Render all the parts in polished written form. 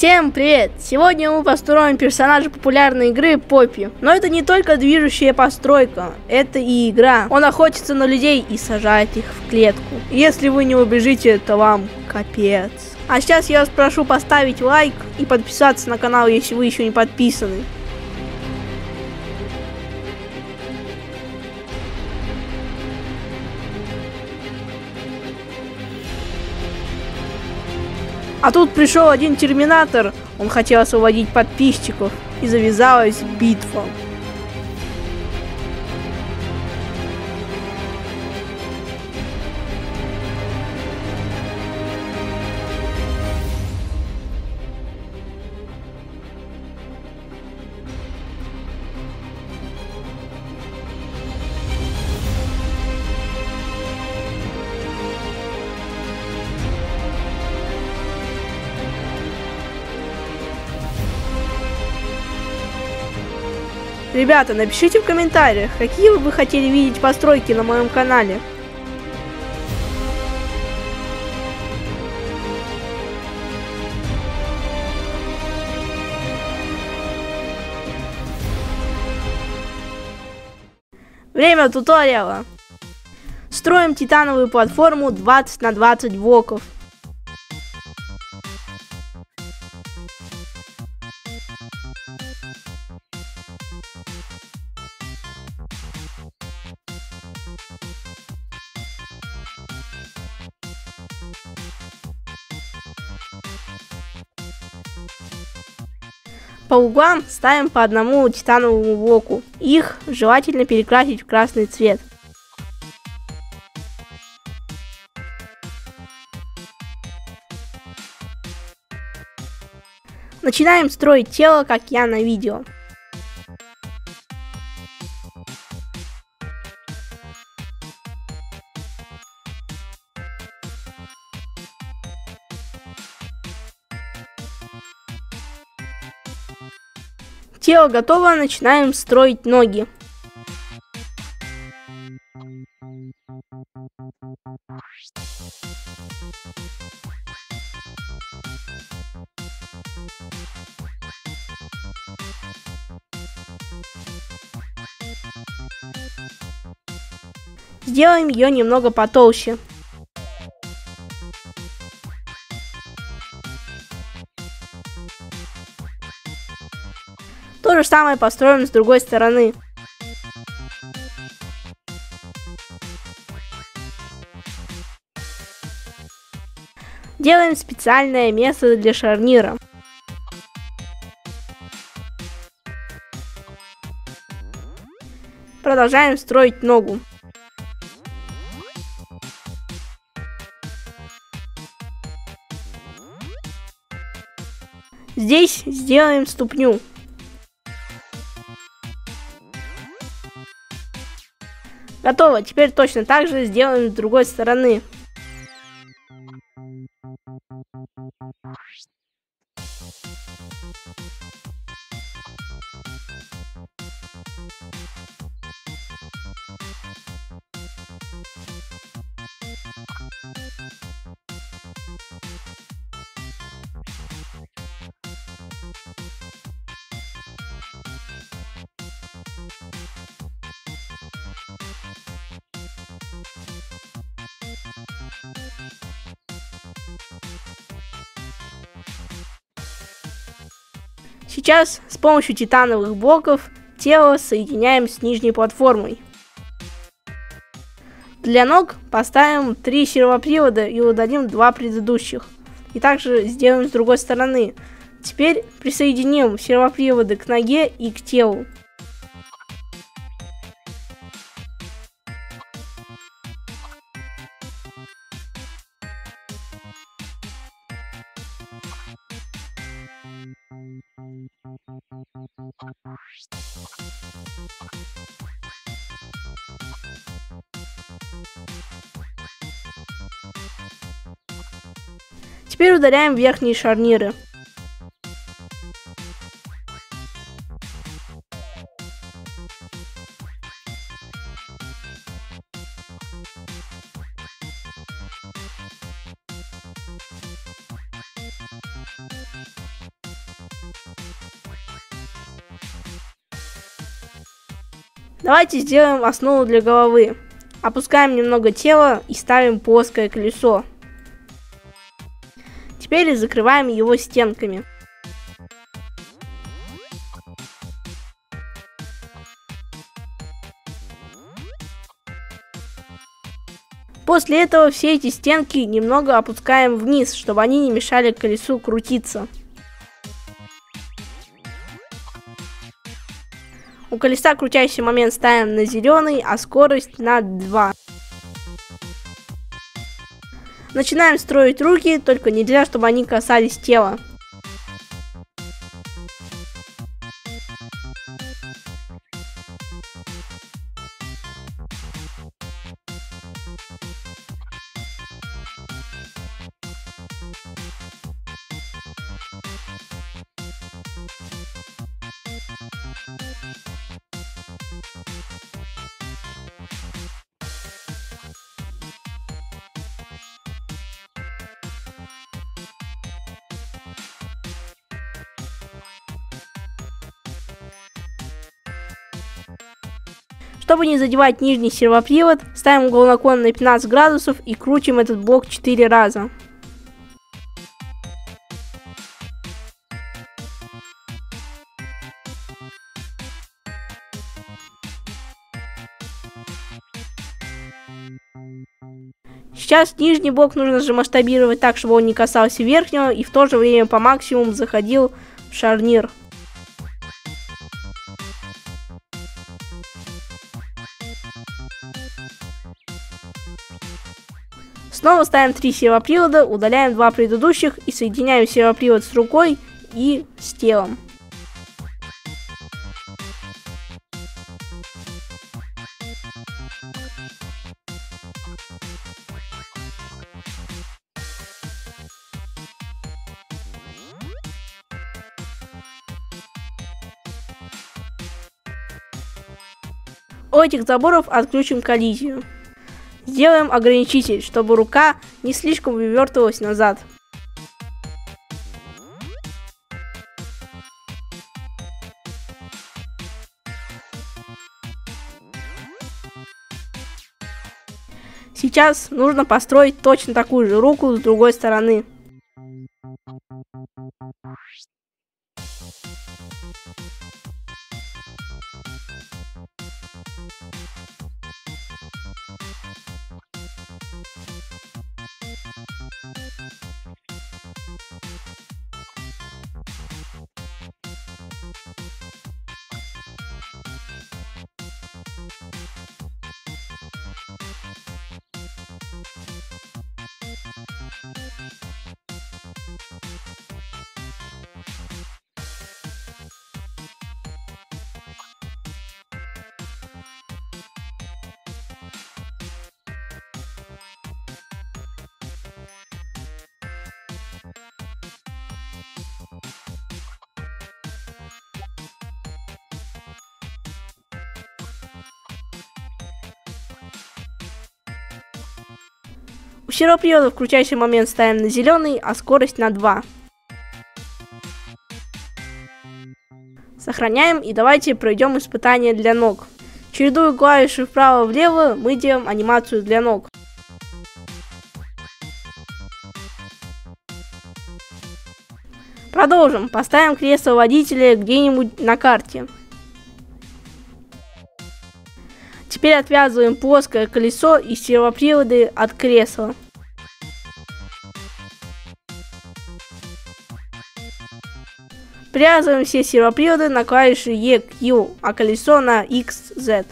Всем привет! Сегодня мы построим персонажа популярной игры Поппи. Но это не только движущая постройка, это и игра. Он охотится на людей и сажает их в клетку. Если вы не убежите, то вам капец. А сейчас я вас прошу поставить лайк и подписаться на канал, если вы еще не подписаны. А тут пришел один терминатор, он хотел освободить подписчиков, и завязалась битва. Ребята, напишите в комментариях, какие вы бы хотели видеть постройки на моем канале. Время туториала. Строим титановую платформу 20 на 20 блоков. По углам ставим по одному титановому блоку. Их желательно перекрасить в красный цвет. Начинаем строить тело, как я на видео. Тело готово, начинаем строить ноги. Сделаем ее немного потолще. То же самое построим с другой стороны. Делаем специальное место для шарнира. Продолжаем строить ногу. Здесь сделаем ступню. Готово. Теперь точно так же сделаем с другой стороны. Сейчас с помощью титановых блоков тело соединяем с нижней платформой. Для ног поставим 3 сервопривода и удалим 2 предыдущих. И также сделаем с другой стороны. Теперь присоединим сервоприводы к ноге и к телу. Теперь удаляем верхние шарниры. Давайте сделаем основу для головы. Опускаем немного тела и ставим плоское колесо. Теперь закрываем его стенками. После этого все эти стенки немного опускаем вниз, чтобы они не мешали колесу крутиться. У колеса крутящий момент ставим на зеленый, а скорость на 2. Начинаем строить руки, только нельзя, чтобы они касались тела. Чтобы не задевать нижний сервопривод, ставим угол наклона на 15 градусов и крутим этот блок 4 раза. Сейчас нижний блок нужно же масштабировать так, чтобы он не касался верхнего и в то же время по максимуму заходил в шарнир. Снова ставим 3 сервопривода, удаляем 2 предыдущих и соединяем сервопривод с рукой и с телом. У этих заборов отключим коллизию. Сделаем ограничитель, чтобы рука не слишком вывертывалась назад. Сейчас нужно построить точно такую же руку с другой стороны. У сервопривода крутящий момент ставим на зеленый, а скорость на 2. Сохраняем и давайте пройдем испытание для ног. Чередуя клавиши вправо-влево, мы делаем анимацию для ног. Продолжим. Поставим кресло водителя где-нибудь на карте. Теперь отвязываем плоское колесо и сервоприводы от кресла. Привязываем все сервоприводы на клавиши E, Q, а колесо на X, Z.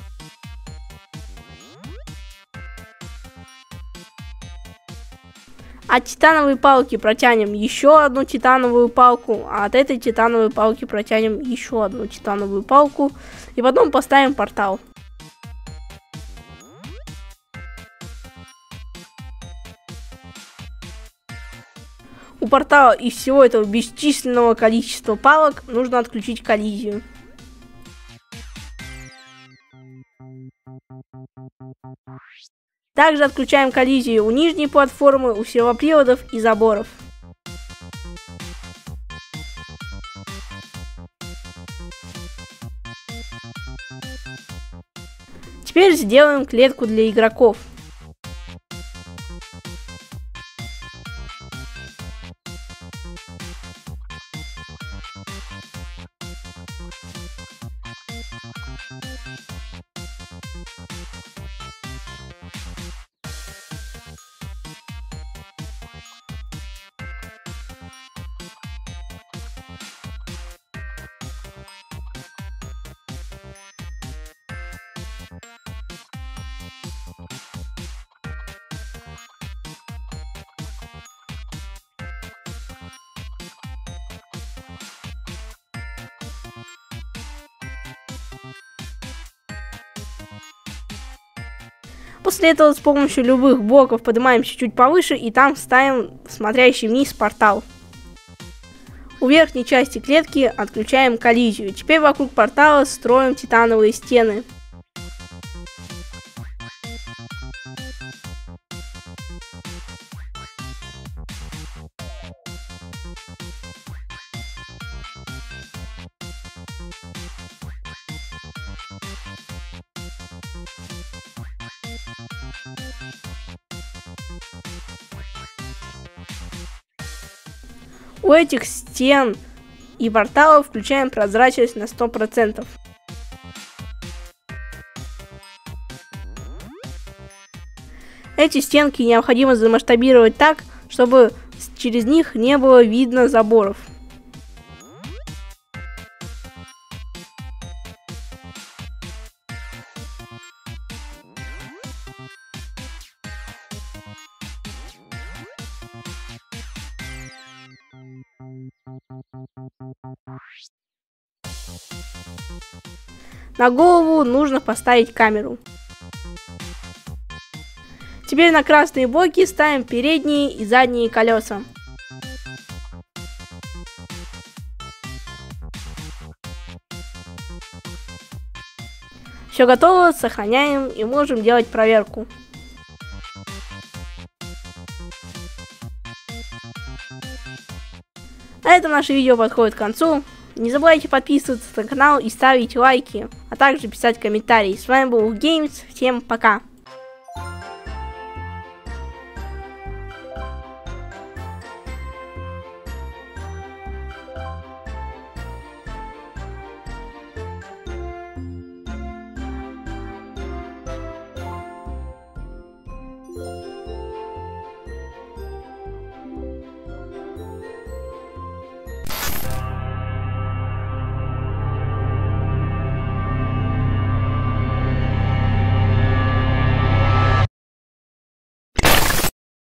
От титановой палки протянем еще одну титановую палку, а от этой титановой палки протянем еще одну титановую палку и потом поставим портал. У портала из всего этого бесчисленного количества палок нужно отключить коллизию. Также отключаем коллизию у нижней платформы, у сервоприводов и заборов. Теперь сделаем клетку для игроков. После этого с помощью любых блоков поднимаемся чуть повыше и там ставим смотрящий вниз портал. У верхней части клетки отключаем коллизию. Теперь вокруг портала строим титановые стены. У этих стен и порталов включаем прозрачность на 100%. Эти стенки необходимо замасштабировать так, чтобы через них не было видно заборов. На голову нужно поставить камеру. Теперь на красные блоки ставим передние и задние колеса. Все готово, сохраняем и можем делать проверку. На этом наше видео подходит к концу. Не забывайте подписываться на канал и ставить лайки, а также писать комментарии. С вами был Games, всем пока! Yeah.